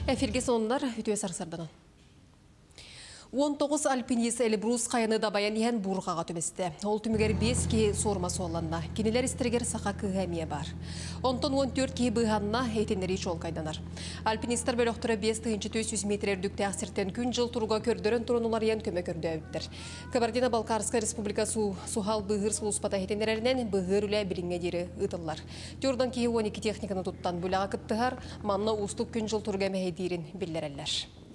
Эфирге сонундар үтіе сарсарданан. 19 альпинист Эльбрус қайыны да баян ен бұрғаға төместі. Ол түмігер 5 ке сормасы оланна. Кенелер істіргер сақа күғамия бар. 10-14 ке бұғанна ейтенері жол қайданар. Альпинистер бөліқтірі 5-400 метр дүкті ақсырттен күн жыл тұруға көрдірін тұрынулар ен көмі көрді өттір. Кабардино-Балкарска республикасы сухал бұғыр сұлыспата ейтенерінен бұғыр үлі біліңе дері ұтылар. Түрдан кейі 12 техниканы тұттан бұлаға күттіғар, манна ұстық күн жыл тұруға мәйдерін білдерелер.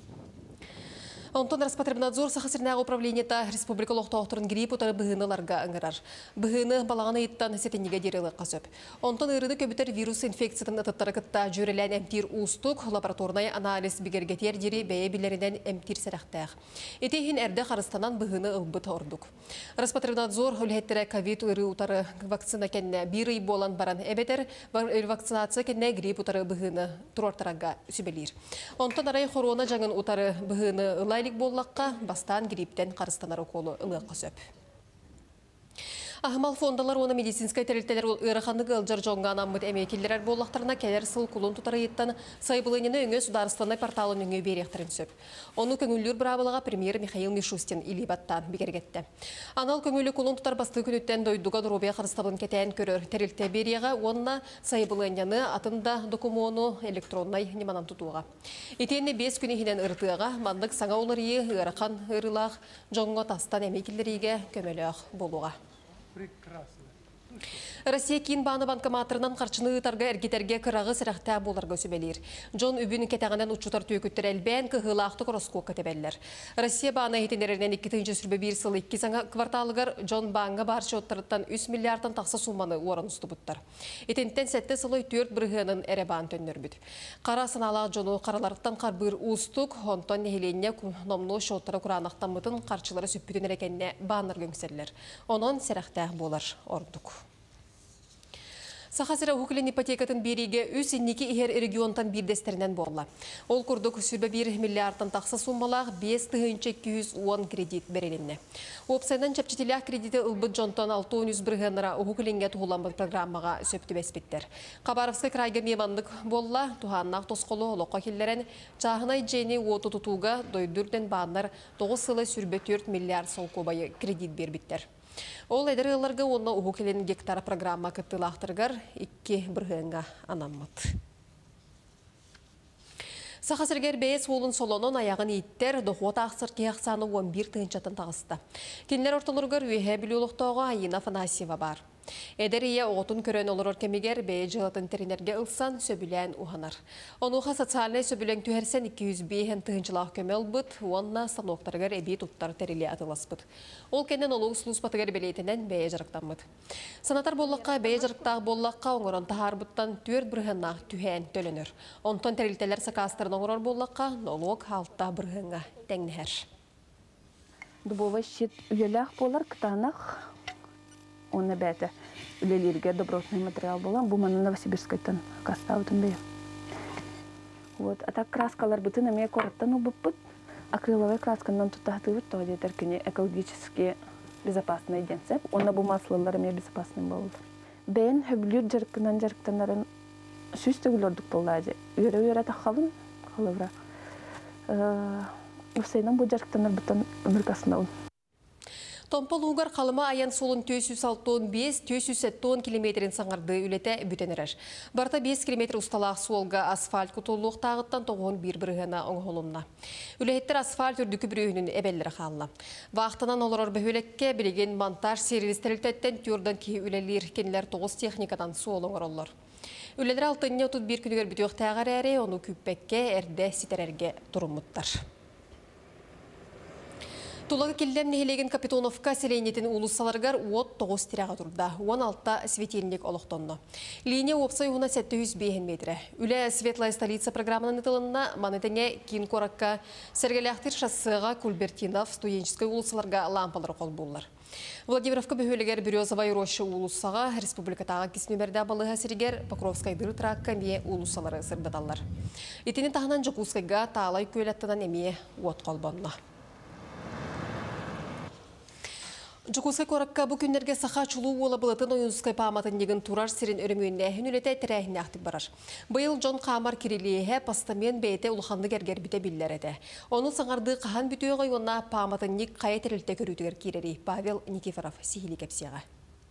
Онтон Роспотребнадзор сахасырнағы управлениета республикалық тоқтырын грипп ұтары бұғыныларға аңырар. Бұғыны балағаны еттан сетенеге дерелі қасып. Онтон ұрыды көбітер вирус инфекциятын ұтыттары күтті жүрелен әмтир ұстық, лабораторнай анализ бігергетер дері бәе білерінен әмтир сәріқтәғ. Етейін әрді қарыстанан бұғыны ұлбыт ордық. Роспотребнадзор үлхеттері ковид ұры ұтары вакцина кәнне бір үй болан баран әбетер, вакцинация кәнне грипп ұтары бұғыны тұрортараға сүбелер. Онтон арай хорона жаңын ұтары бұғыны ылайлық боллаққа бастан грипптен қарыстанары қолы ылыққа сөп. Ахмал фондалар оны медицинскай тәрілтелер ұрақандығы ұлжар жоңған аммыд әмекелдерер боллақтарына кәлер сыл құлын тұтары еттен сайбылынені өңі Сударстанай порталын өңі беректерін сөп. Оны көңілдер бұрабылыға премьер Михаил Мишустин илибаттан бігергетті. Анал көңілі құлын тұтар басты күніттен дойдуға дұробия қарыстабын кетен көрір тәрілте береға онына сайбылынені атында докумону электроннай неманан тұтуға. Етені 5 күнігінен ұртыға мандық саңа оларығы ұрақан ұрылақ жоңға тастан әмекелдеріге көмеліғ болуға. Прекрасно. Россия кейін баны банкоматрынан қарчыны ұтарға әргетерге қырағы сірақта боларға сөбелер. Джон үбін кетағынан ұтшутар түйекіттер әлбән кығылақты қоросқо көтебелер. Россия баны етенерінен 2-ші сүрбе 1 сыл 2 саңа кварталығар Джон банға баршы оттарыттан 3 миллиардтан тақса сумманы орын ұсты бұттар. Етенттен сәтті сылой 4 бірғының әрі бан төннер бүд. Қара саналақ Джону қараларықтан қарбыр ұстық, онтан нехеленне номну шоттары құранақтан мұтын қарчылары сөппітін әрекенне баныр гөңселер. Онын сірақта болар ордық. Сахасыра хукілін ипотекатын береге үсіннекі ихер регионтан бірдестерінен болла. Ол күрдік сүрбе 1 миллиардтан тақсы суммалақ 5-210 кредит берелінне. Опсайдан чапчетелях кредиті ұлбыт жонтан 600 бірғаныра хукілінге туғыламбыт программаға сөпті бәспеттер. Қабаровскай крайға мемандық болла, туғаннақ тосқолы олыққа келдерін чағынай жені оты тұтуға дойдүрден бағынар 9 сылы сүрбе 4 миллиард сол көбайы кредит бербіттер. Ол әдір ұларға онына ұғы келен гектар программа күттілақтырғар 2 бірғынға анаммыд. Сақасыргер бәйес олын солонын аяғын еттер доқуата ақсыр кеяқсаны 11 тыңчатын тағысты. Кенлер орталырғар үйе білі олықтауға Айына Фанасьева бар. Әдір ие оғытын көрен олыр өркемегер бәйе жылатын теринерге ұлсан сөбілен ұғанар. Онуға социалный сөбілен түхерсен 205 тыңчылақ көмел бұд, онына станоқтарғар әбейт ұттар тәрілі атылас бұд. Ол кенен олығы сұлыспатығар бәлейтінен бәйе жарықтан бұд. Санатар боллаққа, бәйе жарықтағы боллаққа оңырын тағар бұдтан 4 бірғынақ түхен төленір. Онтан тәрілтелер сақастырын оңырар боллаққа, налог халта бірғынға тәңнігер. Дубова щит үйеләқ болар кытанақ. Оны бәті үлелерге добротный материал болан. Бұл маны Новосибирскайтан кастаутын бейі. Вот. А так краскалар бұтын әме қораттан ұбып акриловая краскандан тұттағытывыт тоғы детер күне экологически безопасный денсеп. Оны бұл маслылар әме безопасный болды. Бәйін хөбілер жарықтынан жарықтанларын сүз төгілердік болды. Үйері таққалын қалывыра. Өсейнен бұл жарықтанлар бұттан өміркасында ұн. Томпол угар қалыма аян солын 265-270 километрин саңарды үлеті бүтенерер. Барта 5 километр ұсталақ суолға асфальт күтулуқ тағыттан тоғын бір-бірғына оңғолымна. Үлеттер асфальт үрдікі бір өйінің әбелері қалла. Вақтынан олар бөхөлекке білеген монтаж сервистерліктеттен түрден кей үлелер кенілер 9 техникадан суол оңғыролар. Үлелер 6-31 күнігер бүтіғ тәғар әрі, оны күппекке әрді ситерерге тұрымыттар. Тулағы келден нехелеген Капитоновка селейнетін улуссаларғар от 9 тираға тұрда, 16 светильник олықтонды. Линия опсай уна 705 метрі. Үлі Светлая столица программының ұтылынна манетіне кейін қораққа сәргеліқтір шассыға Кульбертинов студенческой улуссаларға лампалары қол болылар. Владимировка бөхөлігер Березовай Роща улуссаға республикатаға кеснөмерді балыға сірігер Покровскай дыр тракка ме улуссалары сырдаталар. Етені тағынан Жакускайға таалай көйлеттінен еме от қолбанына. Жукуска коракка бу күннерге саха чулуу ола былатын оюнскай пааматын деген турар сирин өрмүйінне хүнілеті тірәйін ақтып барар. Бұйыл Джон Камар Кирилиеге постамен бейте улханды кергер біте биллер еді. Оны саңарды қахан бүтөгі онна пааматын ник қай тірілті көрітігер керері Павел Никифоров сихили кепсияға.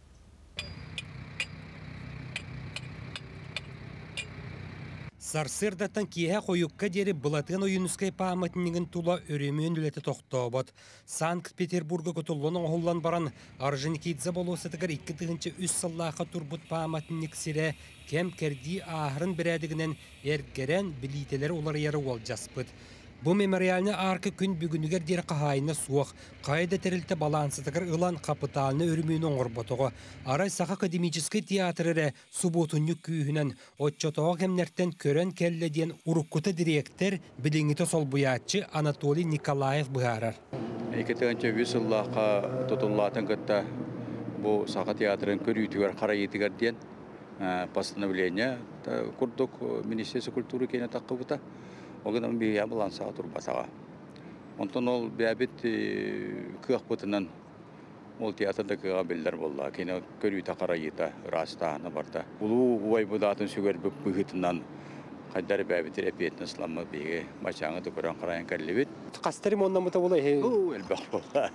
Сарсырдаттан кие қойыққа дері бұлатын ойыныскай пааматынығын тула өрөмін үлеті тоқтобот. Санкт-Петербурга көтілінің оғылан баран Орджоникидзе болуысытығыр 2-тігінші үс сыллаға турбут пааматынық сире кем керди ахырын бірәдігінен әргерен білителер олар ері ол жаспыд. Бу мемориалны аркы күн бүгінігер дер қағайына суық, қайда тәрілті балансытығыр ұлан қапыталыны өрмейін оңырботығы. Арай Саха академический театрыры субботунны күйінен отчотоғы кемнерттен көрен кәлледен ұрыққыты директор біліңіті сол бұятчы Анатолий Николаев бұғарар. 2020 жыллаға тұтыллатын күтті бұл Саха театрын көрійтігер қарайетігер ден постановление күрдік Министерство культуры кені таққы бұта. Оғыдан бейя балансаға тұрбасаға. Онтан ол бәбіт күйақ бұтынан ол театрда күйға білдер болла. Кені көрі тақара ета, растағаны барда. Улу ұвай бұдатын сүгер бүк бұғытынан қайдар бәбіт репетін ысламы бейге бачаңы дүкірін қарайын кәрлі бет. Қастарым оннан бұта болай? Әлбәқ болла.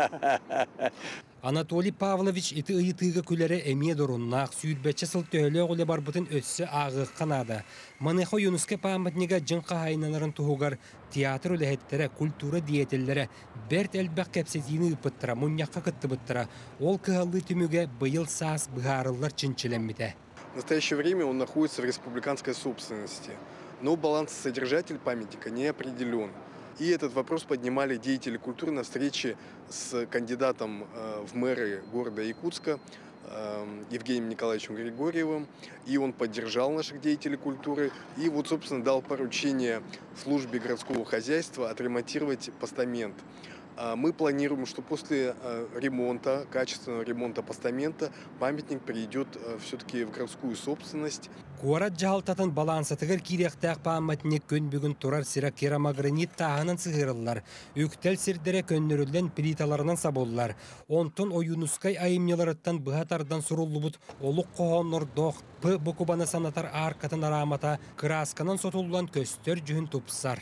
Анатолий Павлович ити ыйытыға күлері әме дұрыннақ сүйірбәтші сылтөлі оғылы бар бұтын өссі ағық қанады. Манықы юнуске паматнега жынқа айнанарын тұғығар театр өліхеттері, культура диетелері бәрт әлбәқ кәпсетіні ұпыттыра, мұньяққа күтті бұттыра. Ол кығалы түміге бұйыл саас бұғарылар чынчыленмеді. В настоящее время он находится в республиканской собственности, но балансосодержатель памятника не определен. И этот вопрос поднимали деятели культуры на встрече с кандидатом в мэры города Якутска Евгением Николаевичем Григорьевым. И он поддержал наших деятелей культуры и вот, собственно, дал поручение службе городского хозяйства отремонтировать постамент. Мы планируем, что после ремонта, качественного ремонта постамента, памятник перейдет все-таки в городскую собственность. Куарат жағалтатын балансатығыр керектәқ паматник көн бүгін тұрар сира керамагранит тағынан сығырылар. Үктел сирдері көннөрілден плиталарынан саболлар. Онтын ойынускай айымнеларыттан бұғатардан сұрулы бұд олық қоғанлар доқ бұқыбаны санатар арқатын арамата красканан сотулуан көстер жүхін тұпсар.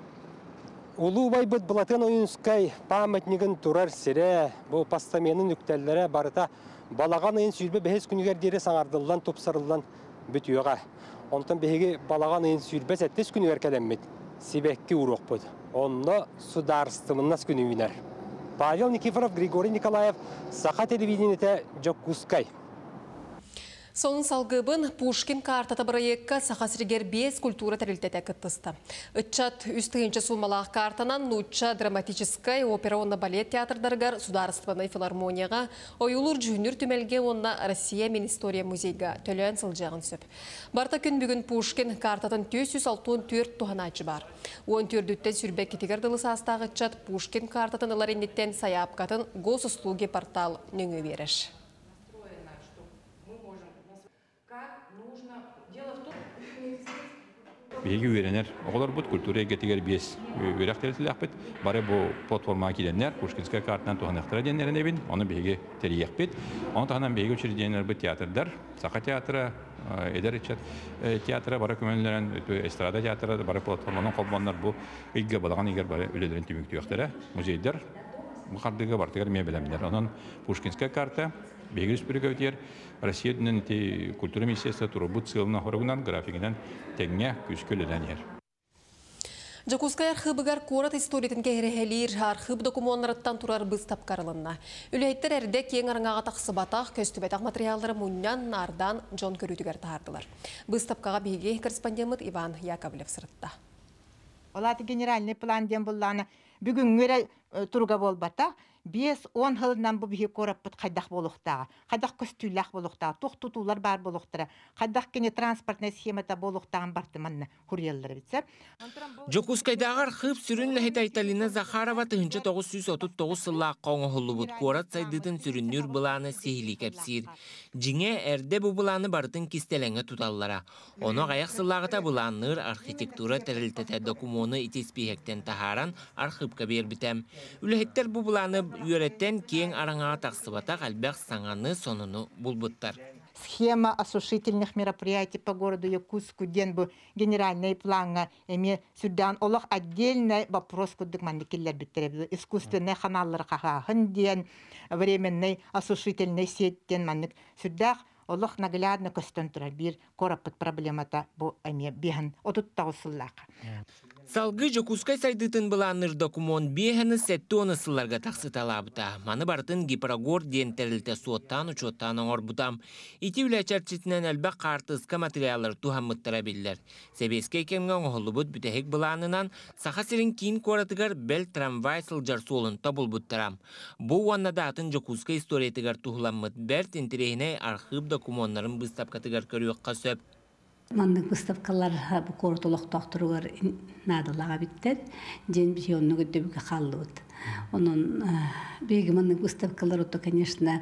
Улу байбыт бұлатын ойынскай паматнигін тұрар сире, бұл постаменің үктеллері барыта балаған айын сүйірбе бәхес күнігердері саңардылдан топсарылдан бүтіуға. Онтан бәхеге балаған айын сүйірбе сәттес күнігер кәлеммет, себекке ұруқ бұд. Онда сударыстымыннас күнігінер. Павел Никифоров, Григорий Николаев, Саха телевидениеті Жокускай. Сонын салгыбын Пушкин картата проектка сахасригер 5 культура тәрілтеті кыттысты. Үтчат үстігінші сулмалақ картанан Нуча драматическай опера-онна-балет театрдаргар Сударственной филармонияға ойулур жүнір түмелге онна Россия мен история музейга төлен сылжағын сөп. Барта күн бүгін Пушкин картатын 264 туғаначы бар. 14-дүттен сүрбек кетігер дылы састағы үтчат Пушкин картатын ылареннеттен саяпкатын госуслуги портал нөңі беріш. Беги үйренер. Оғылар бұд культура егетігер бес үйректелетілі ақпет. Бары бұл платформаға келенер, Пушкинская картынан туғанықтыра денерін әбін, оны беги тері еқпет. Оны тағынан беги учреденер бұд театрдар, Саха театры, Эдер театры, бары көмелерін, эстрада театры, бары платформаның қолбанлар бұл үйге балаған егер бары өлелерін түмікті өқтері, музейдер, бұқардығы бартығар ме білемдер. Оның Пушкинская карта, беги үспірігі Россияның культура министерства турбут сылына хорогунан графигинен теңе күскөледен ер. Жакускай архыбыгар корат историятын кехерехелир архыб документтарыттан турар біз тапкарылынна. Үлейттер әрде кең арыңаға тақсыбатақ, көстүбетақ материалдары мұннан нардан Джон көрүтігер тағардылар. Біз тапкаға бейге корреспондент Иван Яковлев сырытта. Олаты генеральный план дем болланы бүгін өре тұруға болбата. 5-10 хылынан бұл бейі көріп бұд қайдақ болуқтаға, қайдақ көстүйләқ болуқтаға, тоқ-тұтулар бар болуқтыра, қайдақ кене транспортный схемата болуқтағын бартыманны хүрелдері бітсер. Жокускайдағы архив сүрін Лахитайталина Захарова 1939 сыллақ қоңы ғылы бұд қорат сайдыдың сүріннүр бұланы сейлі кәпсир. Жіңе әрде бұл бұланы бартын кистелеңі тұталлара. Оны ғаяқ сыллағыта бұланыр архитектура тәрілтеті докумоны итеспейектен тахаран архивка бер бітем. Үліхеттер бұл бұланы үйреттен кең араңаға тақсыбата қалбақ саңаны сонуну булбуттар. Схема осушительных мероприятий по городу Якутску ден бу генеральный планга эми сүрдан олох отдельный вопрос кудык мандикиллер биттеребди. Искусственный каналлар кахахын ден временный осушительный сеттен мандик сүрдах олох наглядно көстөн турар бир корапыт проблемата бу эми бehen отуттагысыллака. Салгы Жокускай сайдытын быланыр документ бехені сәтті онысыларға тақсыталабыта. Маны бартын Гипрогор ден тәрілті суоттан учоттан оңыр бұтам. Ити үләчәрчетінен әлбәк қартысқа материалар тухаммыттыра білдер. Себеске кемге оңғылы бұд бүтәхек быланынан сақа сирин кейін коратығар бәл трамвай сылжар солын табыл бұттырам. Бұл уаннада атын Жокускай историятығар тухыламмыд бәрт интерейіне архив документларын бұстапқатығар көріуаққа сөп. Мандың выставкалар bu kortolok doktorugar nadalaga bittet. Jen bir yonnu gödübüge kallıbıt. Onun begi mandың выставкалар ото, конечно,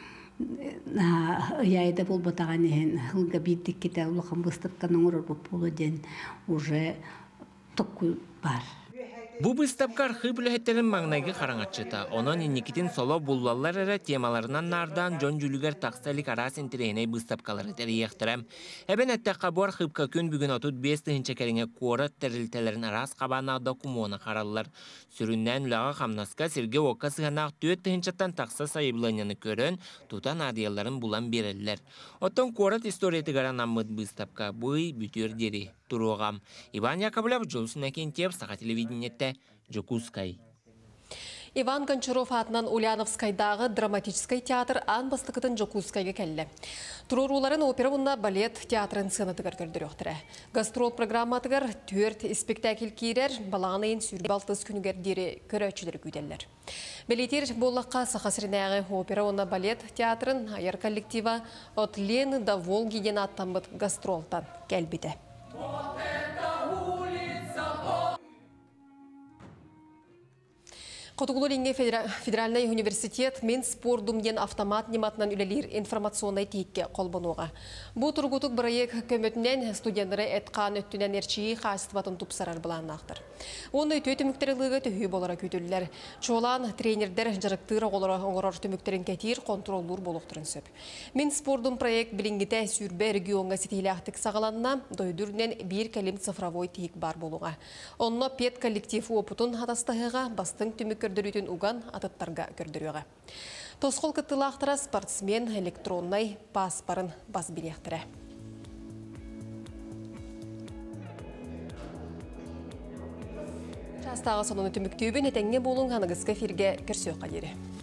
яйда болбатаган ehen hılga bittik kete улахан выставканың урор болу ден уже tokku бар. Бу выставка архив үләһеттерин маңнайгы қараңатчыта. Онон инникитин соло буллаллар әрі темаларынан нардан жон жүлігер тақсалик арас интерейней выставкалары тәрияқтырам. Әбен әттәққа бұл архивка күн бүгін отут 5 тыхынча куора тәрілтелерін арас қабана докумона қаралылар. Сүріннән үлаға қамнаска Сергей Ока сығанақ 4 тыхынчаттан тақса сайыбланияны көрін, тутан адияларын булан берелілер. Оттон куорат историятыгаран аммыд выставка бұй бүтер дери. Туруғам. Иван Яковлев, Джолсын Акентьев, Саха телевидениетте, Жокускай. Иван Гончаров атынан Ульяновскайдағы драматический театр ан бастықытын Жокускайға кәлі. Туруруларын опера бұнна балет театрын сынатығар көрдір өқтірі. Гастрол программатығар 4 спектакль кейрер, балағанайын сүрге балтыз күнігер дері көрәтшілер көйделер. Белетер болаққа сақасырынағы опера бұнна балет театрын айыр коллектива от Лены до Волги ден аттанбыт гастролтан кәлбеді. Котугулуринге федеральный университет мен спордум ден автомат нематынан үлелер информационный тейікке қолбануға. Бұл тұрғытық проект көмөтінен студенттері әтқан өттінен әрчейі қасытватын тұпсарар бұлан ақтыр. Оны төті мүктерілігі түйі болара көтілілер. Чолан тренердер жарықтыр оңырар төміктерін кәтер контроллур болуқтырын сөп. Мен спордум проект білінгіте сүрбе регионға сетейлі ақтық сағаланына дойдүрінен бір кәлім цифровой тейік бар болуға. Онына пет коллектив опытын хатастығыға бастың түмік көрдіретін уган атыттарға көрдіріға. Тосқол кыттылақтыра спортсмен электронный паспарын бас беректірі. Жастағы сонуны түміктеубен әтәңге болуң ғанығызға ферге көрсеуға дері.